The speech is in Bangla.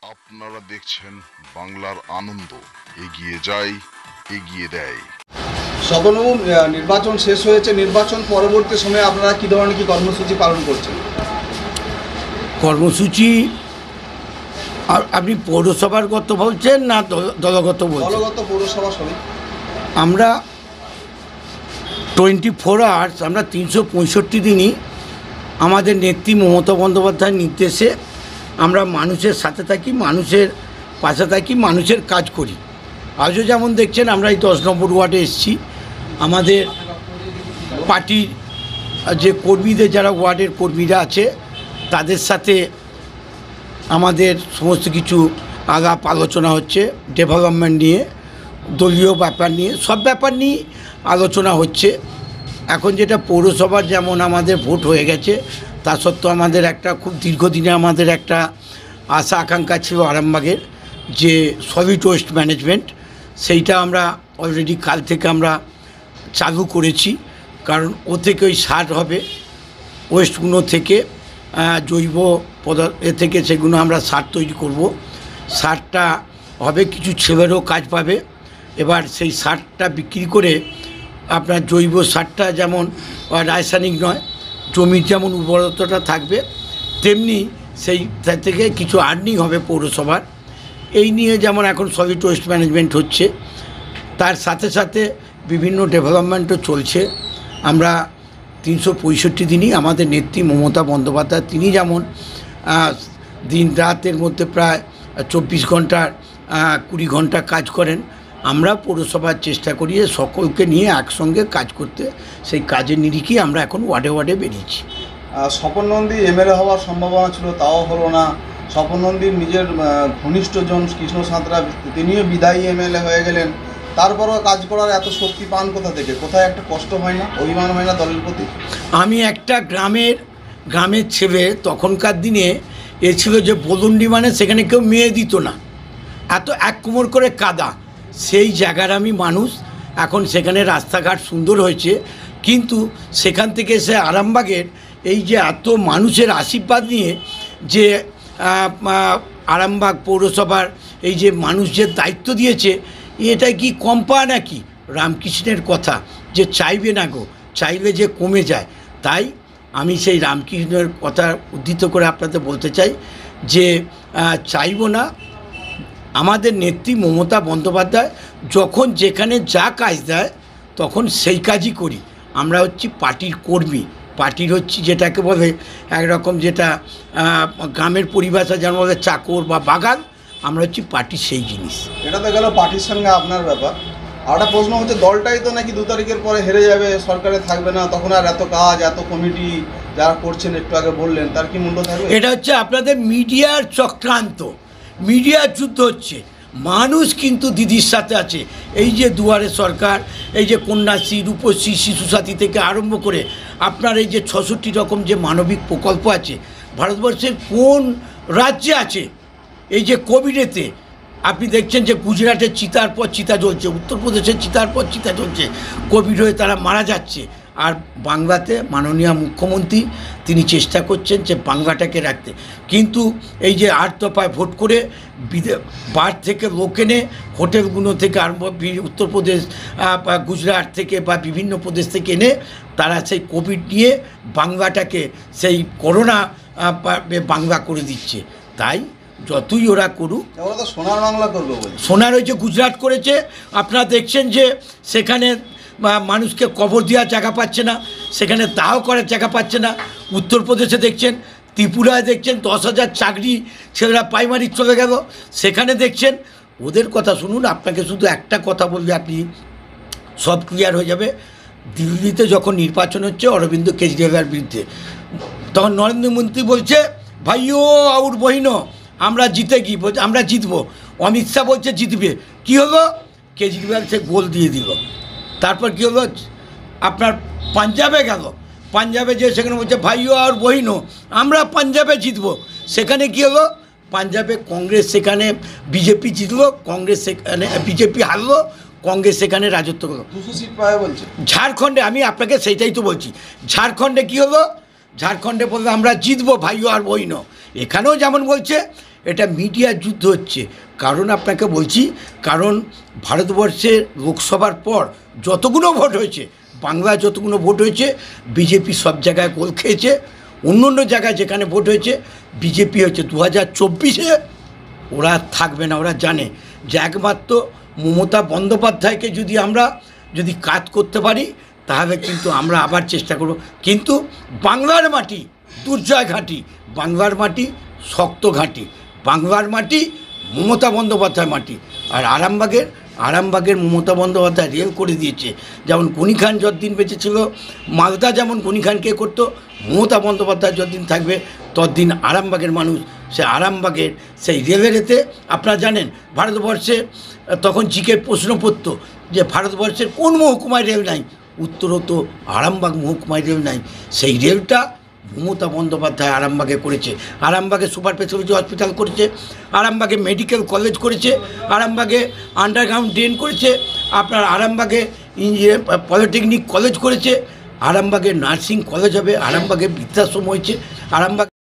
আপনারা দেখছেন বাংলার আনন্দ, এগিয়ে যায়, এগিয়ে দেয়। স্বপনবাবু, নির্বাচন শেষ হয়েছে। নির্বাচন পরবর্তী সময়ে আপনারা কী ধরনের কি কর্মসূচি পালন করছেন? কর্মসূচি আপনি পৌরসভার গত বলছেন না দলগত বলছেন? দলগত, পৌরসভা সবই। আমরা 24 আওয়ার্স, আমরা 365 দিনই আমাদের নেত্রী মমতা বন্দ্যোপাধ্যায়ের নির্দেশে আমরা মানুষের সাথে থাকি, মানুষের পাশে থাকি, মানুষের কাজ করি। আজও যেমন দেখছেন আমরা এই 10 নম্বর ওয়ার্ডে এসেছি। আমাদের পার্টির যে কর্মীদের, যারা ওয়ার্ডের কর্মীরা আছে, তাদের সাথে আমাদের সমস্ত কিছু আলাপ আলোচনা হচ্ছে, ডেভেলপমেন্ট নিয়ে, দলীয় ব্যাপার নিয়ে, সব ব্যাপার নিয়ে আলোচনা হচ্ছে। এখন যেটা পৌরসভার যেমন আমাদের ভোট হয়ে গেছে, তা সত্ত্বেও আমাদের একটা খুব দীর্ঘদিনে আমাদের একটা আশা আকাঙ্ক্ষা ছিল আরামবাগের, যে সলিড ওয়েস্ট ম্যানেজমেন্ট, সেইটা আমরা অলরেডি কাল থেকে আমরা চালু করেছি। কারণ ও থেকে ওই সার হবে, ওয়েস্টগুলো থেকে জৈব পদার্থ থেকে সেগুলো আমরা সার তৈরি করব। সারটা হবে, কিছু ছেলেরও কাজ পাবে। এবার সেই সারটা বিক্রি করে আপনার জৈব সারটা যেমন রাসায়নিক নয়, জমির যেমন উর্বরতাটা থাকবে, তেমনি সেই থেকে কিছু আর্নিং হবে পৌরসভার। এই নিয়ে যেমন এখন সলিড ওয়েস্ট ম্যানেজমেন্ট হচ্ছে, তার সাথে সাথে বিভিন্ন ডেভেলপমেন্টও চলছে। আমরা 365 দিনই আমাদের নেত্রী মমতা বন্দ্যোপাধ্যায়, তিনি যেমন দিন রাতের মধ্যে প্রায় 24 ঘন্টার 20 ঘন্টা কাজ করেন, আমরা পৌরসভার চেষ্টা করি যে সকলকে নিয়ে একসঙ্গে কাজ করতে। সেই কাজের নিরিখেই আমরা এখন ওয়ার্ডে ওয়ার্ডে বেরিয়েছি। স্বপন নন্দী এমএলএ হওয়ার সম্ভাবনা ছিল, তাও হলো না। স্বপন নন্দীর নিজের ঘনিষ্ঠজন কৃষ্ণ সাঁতরা, তিনিও বিদায়ী এমএলএ হয়ে গেলেন। তারপরও কাজ করার এত শক্তি পান কোথা থেকে? কোথায় একটা কষ্ট হয় না, অভিমান হয় না দলের প্রতি? আমি একটা গ্রামের ছেলে, তখনকার দিনে এ ছিল যে বলুন্ডি, মানে সেখানে কেউ মেয়ে দিত না, এত এক কোমর করে কাদা, সেই জায়গার আমি মানুষ। এখন সেখানে রাস্তাঘাট সুন্দর হয়েছে, কিন্তু সেখান থেকে এসে আরামবাগের এই যে এত মানুষের আশীর্বাদ নিয়ে যে আরামবাগ পৌরসভার এই যে মানুষ যে দায়িত্ব দিয়েছে, এটা কি কম পাওয়া নাকি? রামকৃষ্ণের কথা যে চাইবে না গো, চাইলে যে কমে যায়। তাই আমি সেই রামকৃষ্ণের কথা উদ্ধৃত করে আপনাদের বলতে চাই যে চাইব না। আমাদের নেত্রী মমতা বন্দ্যোপাধ্যায় যখন যেখানে যা কাজ দেয় তখন সেই কাজই করি। আমরা হচ্ছি পার্টির কর্মী, পার্টির হচ্ছি যেটাকে বলে একরকম, যেটা গ্রামের পরিভাষা যেমন বলে চাকর বা বাগান, আমরা হচ্ছি পার্টির সেই জিনিস। এটা তো গেল পার্টির সঙ্গে আপনার ব্যাপার। আর একটা প্রশ্ন হচ্ছে, দলটাই তো নাকি 2 তারিখের পরে হেরে যাবে, সরকারে থাকবে না, তখন আর এত কাজ, এত কমিটি যারা করছেন একটু আগে বললেন, তার কি মূল্য থাকবে? এটা হচ্ছে আপনাদের মিডিয়ার চক্রান্ত, মিডিয়ার যুদ্ধ হচ্ছে। মানুষ কিন্তু দিদির সাথে আছে। এই যে দুয়ারে সরকার, এই যে কন্যাশ্রী, রূপশ্রী, শিশুসাথী থেকে আরম্ভ করে আপনার এই যে 66 রকম যে মানবিক প্রকল্প আছে, ভারতবর্ষের কোন রাজ্যে আছে? এই যে কোভিডেতে আপনি দেখছেন যে গুজরাটের চিতার পর চিতা জ্বলছে, উত্তরপ্রদেশের চিতার পর চিতা জ্বলছে, কোভিড হয়ে তারা মারা যাচ্ছে। আর বাংলাতে মাননীয় মুখ্যমন্ত্রী তিনি চেষ্টা করছেন যে বাংলাটাকে রাখতে, কিন্তু এই যে 8 দফায় ভোট করে বাইরে থেকে লোক এনে, হোটেলগুলো থেকে আরম্ভ, উত্তরপ্রদেশ, গুজরাট থেকে বা বিভিন্ন প্রদেশ থেকে এনে তারা সেই কোভিড নিয়ে বাংলাটাকে সেই করোনা বাংলা করে দিচ্ছে। তাই যতই ওরা করুক, ওরা তো সোনার বাংলা করবে বলে। সোনার হয়েছে গুজরাট করেছে। আপনারা দেখছেন যে সেখানে মানুষকে কবর দেওয়ার জায়গা পাচ্ছে না, সেখানে দাহ করার জায়গা পাচ্ছে না। উত্তরপ্রদেশে দেখছেন, ত্রিপুরায় দেখছেন 10,000 চাকরি ছেলেরা প্রাইমারি চলে গেল, সেখানে দেখছেন। ওদের কথা শুনুন, আপনাকে শুধু একটা কথা বললে আপনি সব ক্লিয়ার হয়ে যাবে। দিল্লিতে যখন নির্বাচন হচ্ছে অরবিন্দ কেজরিওয়ালের বিরুদ্ধে, তখন নরেন্দ্র মোদী বলছে ভাইও আর বহিনো আমরা আমরা জিতবো। অমিত শাহ বলছে জিতবে। কী হলো? কেজরিওয়াল সে গোল দিয়ে দিল। তারপর কী হলো? আপনার পাঞ্জাবে গেল, পাঞ্জাবে যে সেখানে বলছে ভাইও আর বহিনো আমরা পাঞ্জাবে জিতবো। সেখানে কী হলো? পাঞ্জাবে কংগ্রেস, সেখানে বিজেপি জিতলো, কংগ্রেস সেখানে, বিজেপি হারলো, কংগ্রেস সেখানে রাজত্ব করলো। 200 সিট পায় বলছে। ঝাড়খণ্ডে, আমি আপনাকে সেইটাই তো বলছি, ঝাড়খণ্ডে কী হলো? ঝাড়খণ্ডে বললো আমরা জিতবো ভাইও আর বহিনো। এখানেও যেমন বলছে, এটা মিডিয়ার যুদ্ধ হচ্ছে। কারণ আপনাকে বলছি, কারণ ভারতবর্ষের লোকসভার পর যতগুলো ভোট হয়েছে, বাংলায় যতগুলো ভোট হয়েছে, বিজেপি সব জায়গায় গোল খেয়েছে। অন্য অন্য জায়গায় যেখানে ভোট হয়েছে বিজেপি হয়েছে। 2024-এ ওরা থাকবে না। ওরা জানে যে একমাত্র মমতা বন্দ্যোপাধ্যায়কে আমরা যদি কাজ করতে পারি তাহলে কিন্তু আমরা আবার চেষ্টা করব। কিন্তু বাংলার মাটি দুর্জয় ঘাঁটি, বাংলার মাটি শক্ত ঘাঁটি, বাংলার মাটি মমতা বন্দ্যোপাধ্যায় মাটি। আর আরামবাগের মমতা বন্দ্যোপাধ্যায় রেল করে দিয়েছে। যেমন গনি খান যতদিন বেঁচে ছিল, মালদা যেমন গনি খানকে করতো, মমতা বন্দ্যোপাধ্যায় যতদিন থাকবে ততদিন আরামবাগের মানুষ আরামবাগের সেই রেলের এতে। আপনারা জানেন ভারতবর্ষে তখন জিকে প্রশ্ন পড়ত যে ভারতবর্ষের কোন মহকুমায় রেল নাই, উত্তর হতো আরামবাগ মহকুমায় রেল নাই। সেই রেলটা মমতা বন্দ্যোপাধ্যায় আরামবাগে করেছে। আরামবাগে সুপার স্পেশালিটি হসপিটাল করেছে, আরামবাগে মেডিকেল কলেজ করেছে, আরামবাগে আন্ডারগ্রাউন্ড ড্রেন করেছে, আপনার আরামবাগে পলিটেকনিক কলেজ করেছে, আরামবাগে নার্সিং কলেজ হবে, আরামবাগে বৃদ্ধাশ্রম হয়েছে, আরামবাগ